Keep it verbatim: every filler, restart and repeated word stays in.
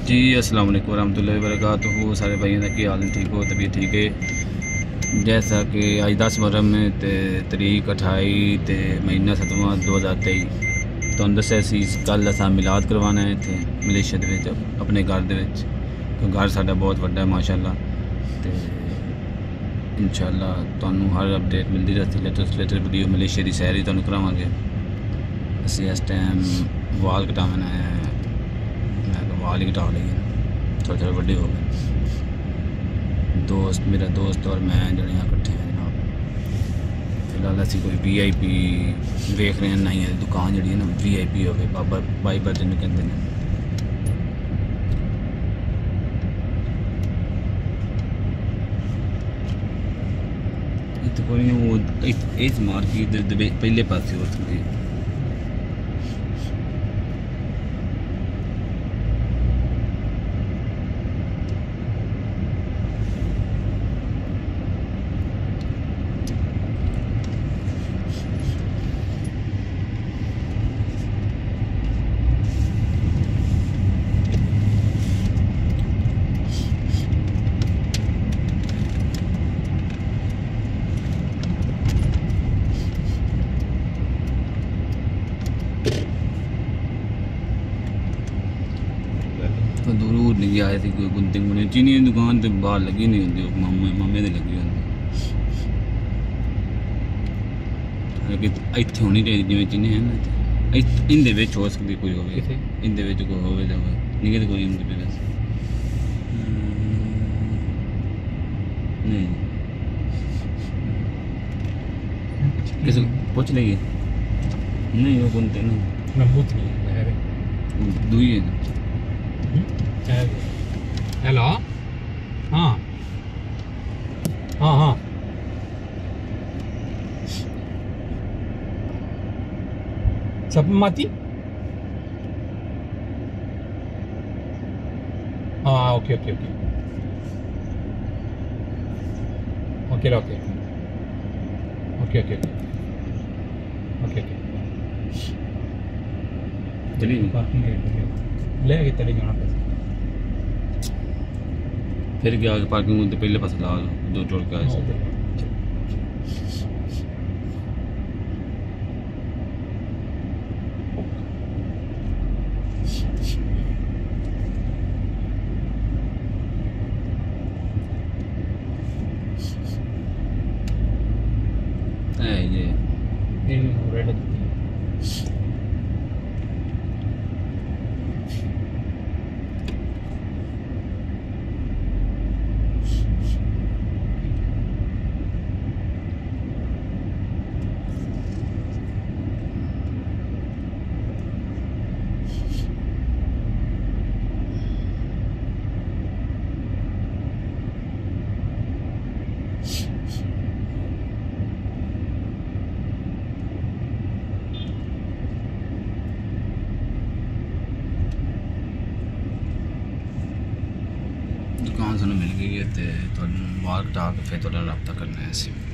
जी अस्सलाम वालेकुम रहमतुल्लाहि व बरकातुहू। सारे भाइयों का क्या हाल है? ठीक हो? तबीयत ठीक है? जैसा कि आज दस मुहर्रम में ते तरीक अठाई ते महीना सतवां दो हज़ार तेई तो दस्या सी कल असां मिलाद करवाना है इत्थे मलेशिया दे विच अपने घर दे विच। तो घर साडा बहुत वड्डा है माशाअल्लाह, ते इंशाअल्लाह तुहानू हर अपडेट मिलती रहती। लेटेस्ट लेटेस्ट वीडियो मलेशिया की सैर ही तुहानू करावांगे। असीं इस टाइम वाल कटावन आए हैं, मैं वाल ही कटा लिए, थोड़े थोड़े बड़े हो गए। दोस्त मेरा दोस्त और मैं जने इकट्ठे हैं जनाब। फिलहाल असी कोई वी आई पी वेख रहे हैं, नहीं है दुकान जी है ना वी आई पी हो गई बाबा बाइबर जिन्हें कहते हैं। इतने कोई वो इस मार्केट पहले पास हो सकती है। तो दूर नहीं आए थे कोई गुंते गुने चीनी की दुकान तो बाहर लगी नहीं होंगी, मामे मामे दे लगी होंगी। इत्थे होनी चाहिए जिवें चीनी है ना, इंदे विच हो सकती कोई होवे, इंदे विच कोई होवे तो नहीं तो कोई होंदी पे वैसे नहीं। किसी पूछ लेंगे नहीं वो गुंते ना नंबूत नहीं है दुई है ना। हेलो हाँ हाँ हाँ सब माती हाँ okay okay okay okay okay okay okay okay okay चलिए ले आगे चले जाना पैसे फिर क्या आगे पार्किंग तो पहले पास ला दो जोड़ के आए। ये रेड दुकान सानू मिल गई है तो वाल कटा के फिर थोड़ा रब्ता करना है।